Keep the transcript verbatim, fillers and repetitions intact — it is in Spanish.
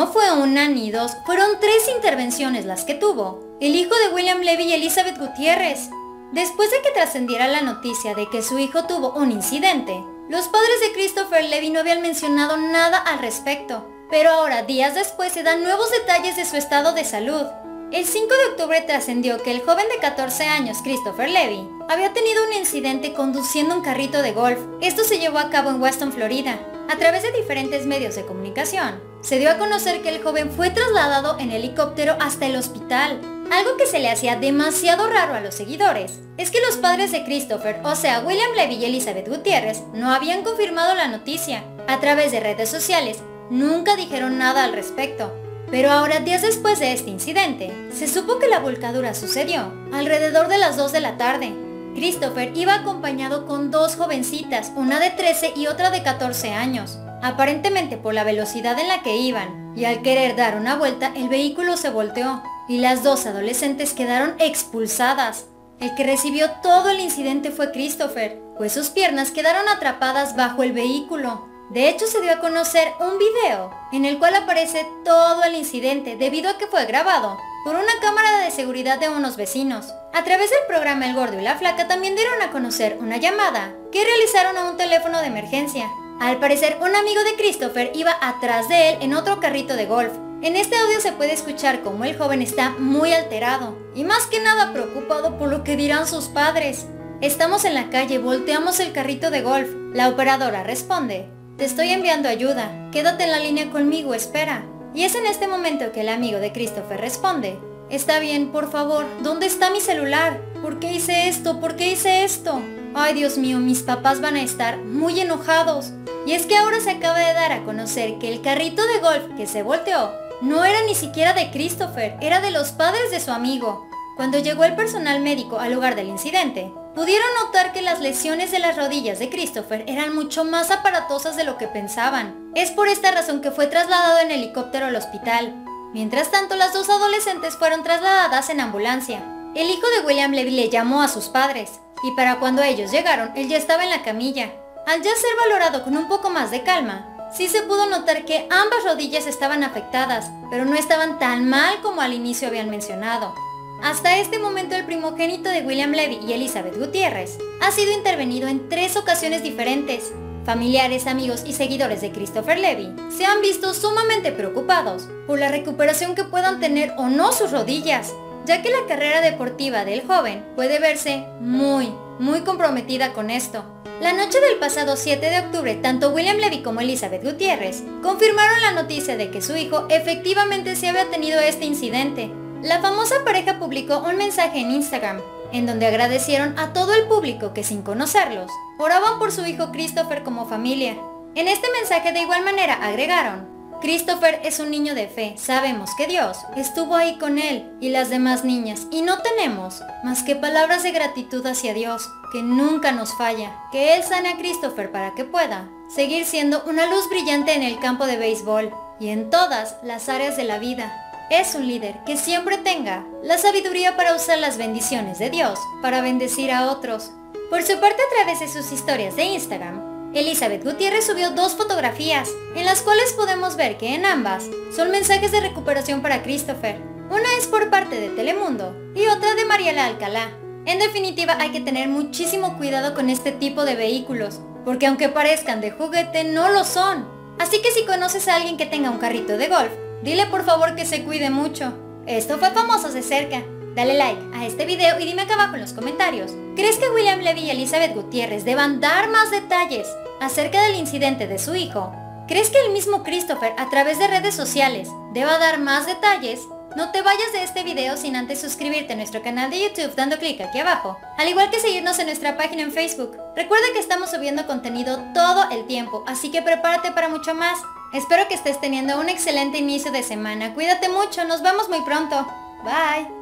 no fue una ni dos, fueron tres intervenciones las que tuvo el hijo de William Levy y Elizabeth Gutiérrez. Después de que trascendiera la noticia de que su hijo tuvo un incidente, los padres de Christopher Levy no habían mencionado nada al respecto, pero ahora, días después, se dan nuevos detalles de su estado de salud. El cinco de octubre trascendió que el joven de catorce años, Christopher Levy, había tenido un incidente conduciendo un carrito de golf. Esto se llevó a cabo en Weston, Florida. A través de diferentes medios de comunicación, se dio a conocer que el joven fue trasladado en helicóptero hasta el hospital. Algo que se le hacía demasiado raro a los seguidores es que los padres de Christopher, o sea William Levy y Elizabeth Gutiérrez, no habían confirmado la noticia. A través de redes sociales, nunca dijeron nada al respecto. Pero ahora, días después de este incidente, se supo que la volcadura sucedió alrededor de las dos de la tarde. Christopher iba acompañado con dos jovencitas, una de trece y otra de catorce años. Aparentemente por la velocidad en la que iban, y al querer dar una vuelta, el vehículo se volteó, y las dos adolescentes quedaron expulsadas. El que recibió todo el incidente fue Christopher, pues sus piernas quedaron atrapadas bajo el vehículo. De hecho, se dio a conocer un video en el cual aparece todo el incidente debido a que fue grabado por una cámara de seguridad de unos vecinos. A través del programa El Gordo y la Flaca también dieron a conocer una llamada que realizaron a un teléfono de emergencia. Al parecer, un amigo de Christopher iba atrás de él en otro carrito de golf. En este audio se puede escuchar cómo el joven está muy alterado y más que nada preocupado por lo que dirán sus padres. Estamos en la calle, volteamos el carrito de golf. La operadora responde: te estoy enviando ayuda, quédate en la línea conmigo, espera. Y es en este momento que el amigo de Christopher responde: está bien, por favor, ¿dónde está mi celular? ¿Por qué hice esto? ¿Por qué hice esto? Ay, Dios mío, mis papás van a estar muy enojados. Y es que ahora se acaba de dar a conocer que el carrito de golf que se volteó no era ni siquiera de Christopher, era de los padres de su amigo. Cuando llegó el personal médico al lugar del incidente, pudieron notar que las lesiones de las rodillas de Christopher eran mucho más aparatosas de lo que pensaban. Es por esta razón que fue trasladado en helicóptero al hospital. Mientras tanto, las dos adolescentes fueron trasladadas en ambulancia. El hijo de William Levy le llamó a sus padres, y para cuando ellos llegaron, él ya estaba en la camilla. Al ya ser valorado con un poco más de calma, sí se pudo notar que ambas rodillas estaban afectadas, pero no estaban tan mal como al inicio habían mencionado. Hasta este momento, el primogénito de William Levy y Elizabeth Gutiérrez ha sido intervenido en tres ocasiones diferentes. Familiares, amigos y seguidores de Christopher Levy se han visto sumamente preocupados por la recuperación que puedan tener o no sus rodillas, ya que la carrera deportiva del joven puede verse muy, muy comprometida con esto. La noche del pasado siete de octubre, tanto William Levy como Elizabeth Gutiérrez confirmaron la noticia de que su hijo efectivamente sí había tenido este incidente. La famosa pareja publicó un mensaje en Instagram, en donde agradecieron a todo el público que, sin conocerlos, oraban por su hijo Christopher como familia. En este mensaje de igual manera agregaron: Christopher es un niño de fe, sabemos que Dios estuvo ahí con él y las demás niñas, y no tenemos más que palabras de gratitud hacia Dios, que nunca nos falla, que Él sane a Christopher para que pueda seguir siendo una luz brillante en el campo de béisbol y en todas las áreas de la vida. Es un líder que siempre tenga la sabiduría para usar las bendiciones de Dios para bendecir a otros. Por su parte, a través de sus historias de Instagram, Elizabeth Gutiérrez subió dos fotografías, en las cuales podemos ver que en ambas son mensajes de recuperación para Christopher. Una es por parte de Telemundo y otra de Mariela Alcalá. En definitiva, hay que tener muchísimo cuidado con este tipo de vehículos, porque aunque parezcan de juguete, no lo son. Así que si conoces a alguien que tenga un carrito de golf, dile por favor que se cuide mucho. Esto fue Famosos de Cerca. Dale like a este video y dime acá abajo en los comentarios, ¿crees que William Levy y Elizabeth Gutiérrez deban dar más detalles acerca del incidente de su hijo? ¿Crees que el mismo Christopher, a través de redes sociales, deba dar más detalles? No te vayas de este video sin antes suscribirte a nuestro canal de YouTube dando clic aquí abajo, al igual que seguirnos en nuestra página en Facebook. Recuerda que estamos subiendo contenido todo el tiempo, así que prepárate para mucho más. Espero que estés teniendo un excelente inicio de semana. Cuídate mucho, nos vemos muy pronto. Bye.